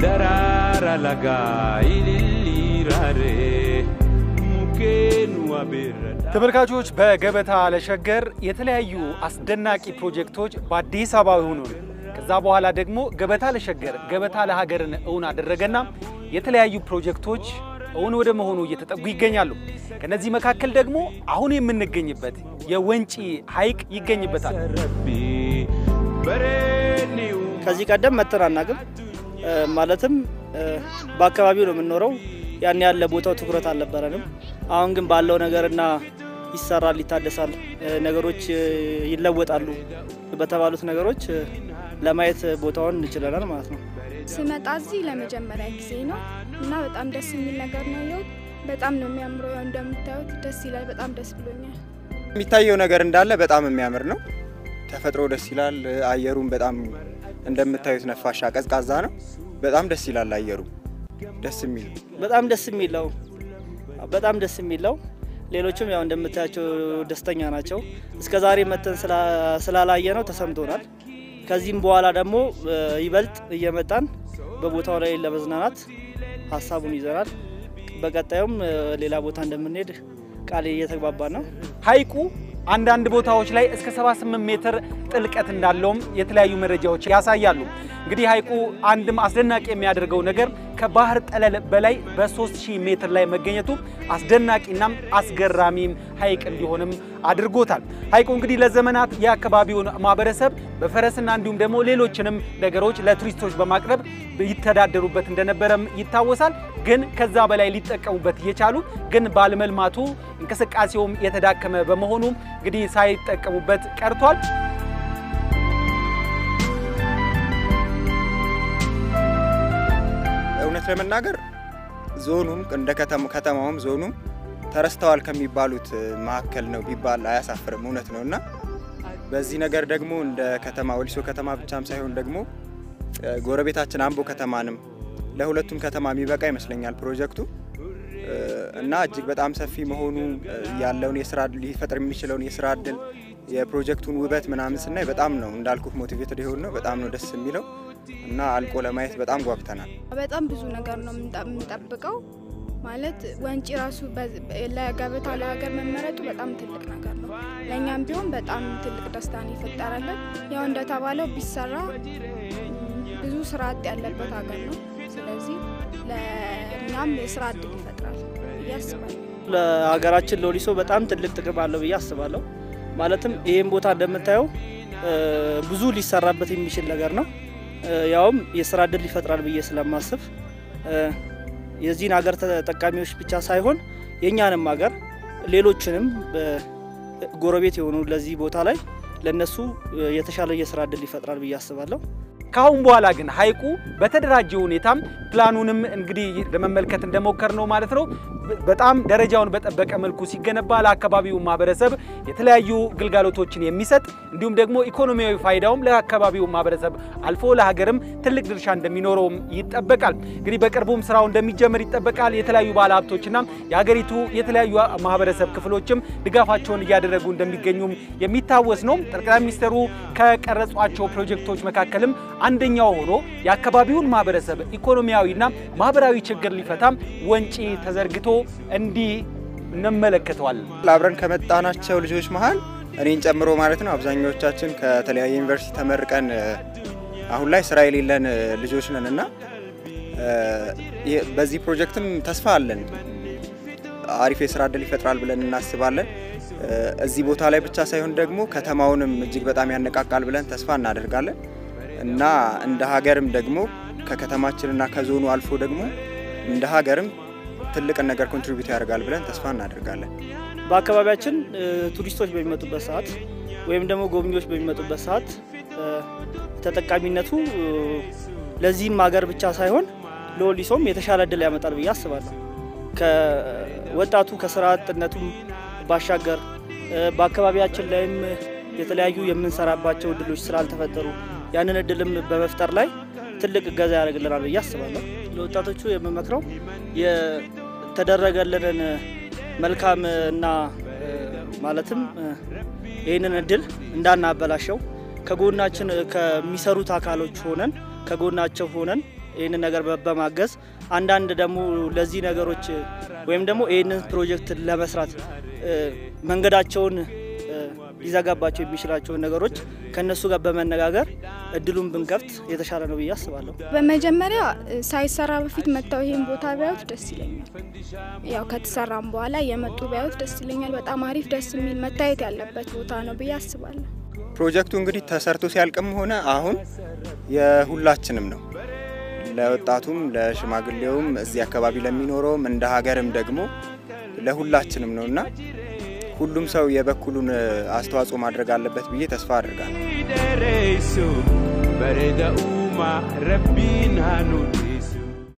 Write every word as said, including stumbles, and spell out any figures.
darara laga ililirare mukenu abirra ተመልካቾች በገበታ ለሸገር የተለያዩ አስደናቂ ፕሮጀክቶች በአዲስ አበባ ሆኑ ከዛ በኋላ ደግሞ ገበታ ለሸገር ገበታ ለሀገርን እውን አደረገና የተለያዩ ፕሮጀክቶች እውን ወደ መሆኑ እየተጠጉ ይገኛሉ ከነዚህ መካከል ደግሞ አሁን የምንገኝበት የወንጪ ሐይቅ ይገኝበታል ከዚህ ቀደም መተናናግም ማለትም በአካባቢው ነው የምንኖረው ያን ያለ ቦታው ትኩረት አልነበረንም አሁን ግን ባለው ነገርና ይሰራል ይታደሳል ነገሮች ይለወጣሉ በተባሉት ነገሮች ለማየት ቦታውን እንችላለን ማለት ነው ስመጣ እዚህ ለመጀመሪያ ጊዜ ነው እና በጣም ደስ የሚል ነገር ነው ያለው በጣም ነው የሚያምረው እንደምታዩት ደስ ይላል በጣም ደስ ብሎኛል የሚታየው ነገር እንዳለ በጣም የሚያምር ነው ተፈጥሮ ደስ ይላል አየሩን በጣም እንደምታዩት ነፋሻ ቀዝቃዛ ነው በጣም ደስ ይላል አየሩ ደስ የሚል በጣም ደስ የሚለው በጣም ደስ የሚለው ሌሎችም ያው እንደምታያቸው ደስተኛ ናቸው እስከዛሬ መተን ስላላየ ነው ተሰምቶናል ከዚህም በኋላ ደግሞ ይበልጥ እየመጣን በቦታው ላይ ለመዝናናት ሐሳቡን ይዘናል በቀጣዩም ሌላ ቦታ እንደምንሄድ ቃል እየተግባባን ነው ሐይቁ አንዳንድ ቦታዎች ላይ እስከ ሰባ ስምንት ሜትር ጥልቀት እንዳለውም የተለያዩ መረጃዎች ያሳያሉ እንግዲህ ሐይቁ አንድም አስደናቂ የሚያደርገው ነገር ከባህር ጠለል በላይ በ3000 ሜትር ላይ መገኘቱ አስደናቂና አስገራሚ ሐይቅ እንዲሆንም አድርጎታል ሐይቁ እንግዲህ ለዘመናት የአካባቢውን ማህበረሰብ በፈረስና እንዲሁም ደግሞ ሌሎችንም ነገሮች ለቱሪስቶች በማቅረብ ይተዳደሩበት እንደነበረም ይታወሳል ግን ከዛ በላይ ሊጠቀሙበት እየቻሉ ግን ባለመልማቱ እንቅስቃሴውም የተዳከመ በመሆኑ እንግዲህ ሳይጠቀሙበት ቀርቷል እውነት ለመናገር ዞኑም እንደ ከተማ ከተማውም ዞኑም ተረስተዋል ከሚባሉት ማከል ነው ቢባል አያሳፍርም እውነት ነውና በዚህ ነገር ደግሞ እንደ ከተማ ወሊሶ ከተማ ብቻም ሳይሆን ደግሞ ጎረቤታችን አምቦ ከተማንም ለሁለቱም ከተማ የሚበቃ ይመስለኛል ፕሮጀክቱ እና እጅግ በጣም ሰፊ መሆኑ ያለውን የሥራ ሊፈጥር የሚችለውን የሥራ ዕድል የፕሮጀክቱን ውበት ምናምን ስናይ በጣም ነው እንዳልኩት ሞቲቬትድ ይሆን ነው በጣም ነው ደስ የሚለው እና አልቆ ለማየት በጣም ጓግተናል በጣም ብዙ ነገር ነው የምንጠብቀው ማለት ወንጪ ራሱ ለገበታ ለሀገር መመረጡ በጣም ትልቅ ነገር ነው ለኛም ቢሆን በጣም ትልቅ ደስታን ይፈጠራል ያው እንደተባለው ቢሰራ ብዙ ስራ አጥ ያለበት ሀገር ነው ስለዚህ ለኛም የስራ ዕድል ይፈጥራል ያስባል ለሀገራችን ለወሊሶ በጣም ትልቅ ጥቅም አለው ያስባለሁ ማለትም ይሄን ቦታ እንደምታየው ብዙ ሊሰራበት የሚችል ነገር ነው ያውም የስራ ዕድል ይፈጥራል ብዬ ስለማስብ የዚህን ሀገር ተጠቃሚዎች ብቻ ሳይሆን የኛንም ሀገር ሌሎችንም ጎረቤት የሆኑ ለዚህ ቦታ ላይ ለነሱ የተሻለ የስራ ዕድል ይፈጥራል ብዬ አስባለሁ ካሁን በኋላ ግን ሐይቁ በተደራጀ ሁኔታም ፕላኑንም እንግዲህ ለመመልከት እንደሞከር ነው ማለት ነው በጣም ደረጃውን በጠበቀ መልኩ ሲገነባ ለአካባቢው ማህበረሰብ የተለያዩ ግልጋሎቶችን የሚሰጥ እንዲሁም ደግሞ ኢኮኖሚያዊ ፋይዳውም ለአካባቢው ማህበረሰብ አልፎ ለሀገርም ትልቅ ድርሻ እንደሚኖረው ይጠበቃል እንግዲህ በቅርቡም ስራው እንደሚጀምር ይጠበቃል የተለያዩ ባለሀብቶችና የሀገሪቱ የተለያዩ ማህበረሰብ ክፍሎችም ድጋፋቸውን እያደረጉ እንደሚገኙም የሚታወስ ነው ጠቅላይ ሚኒስትሩ ከቀረጿቸው ፕሮጀክቶች መካከልም አንደኛው ሆኖ የአካባቢውን ማህበረሰብ ኢኮኖሚያዊና ማህበራዊ ችግር ሊፈታም ወንጪ ተዘርግቶ እንዲ እንመለከተዋል አብረን ከመጣናቸው ልጆች መሃል እኔን ጨምሮ ማለት ነው አብዛኞቻችን ከተለያየ ዩኒቨርሲቲ ተመርቀን አሁን ላይ ስራ የሌለን ልጆች ነንና በዚህ ፕሮጀክትም ተስፋ አለን አሪፍ የስራ ዕድል ይፈጥራል ብለን እናስባለን እዚህ ቦታ ላይ ብቻ ሳይሆን ደግሞ ከተማውንም እጅግ በጣም ያነቃቃል ብለን ተስፋ እናደርጋለን እና እንደ ሀገርም ደግሞ ከከተማችንና ከዞኑ አልፎ ደግሞ እንደ ሀገርም ትልቅ ነገር ኮንትሪቢዩት ያደርጋል ብለን ተስፋ እናደርጋለን በአካባቢያችን ቱሪስቶች በሚመጡበት ሰዓት ወይም ደግሞ ጎብኚዎች በሚመጡበት ሰዓት ተጠቃሚነቱ ለዚህም ሀገር ብቻ ሳይሆን ለወሊሶም የተሻለ ዕድል ያመጣል ብዬ አስባለሁ ከወጣቱ ከስራ አጥነቱም ባሻገር በአካባቢያችን ላይም የተለያዩ የምንሰራባቸው ዕድሎች ስላልተፈጠሩ ያንን ዕድልም በመፍጠር ላይ ትልቅ ገዛ ያደርግልናል ብዬ አስባለሁ ለወጣቶቹ የምመክረው የተደረገልን መልካምና ማለትም ይሄንን ዕድል እንዳናበላሸው ከጎናችን ከሚሰሩት አካሎች ሆነን ከጎናቸው ሆነን ይሄንን ነገር በማገዝ አንዳንድ ደግሞ ለዚህ ነገሮች ወይም ደግሞ ይሄንን ፕሮጀክት ለመስራት መንገዳቸውን ሊዘጋባቸው የሚችላቸው ነገሮች ከነሱ ጋር በመነጋገር እድሉን ብንከፍት የተሻለ ነው ብዬ አስባለሁ። በመጀመሪያ ሳይሰራ በፊት መጣው ይሄን ቦታ ቢያዩት ደስ ይለኛል። ያው ከተሰራም በኋላ የመጡ ቢያዩት ደስ ይለኛል። በጣም አሪፍ ደስ የሚል መታየት ያለበት ቦታ ነው ብዬ አስባለሁ። ፕሮጀክቱ እንግዲህ ተሰርቶ ሲያልቅም ሆነ አሁን የሁላችንም ነው። ለወጣቱም ለሽማግሌውም እዚህ አካባቢ ለሚኖረውም እንደ ሀገርም ደግሞ ለሁላችንም ነውና ሁሉም ሰው የበኩሉን አስተዋጽኦ ማድረግ አለበት ብዬ ተስፋ አድርጋለሁ።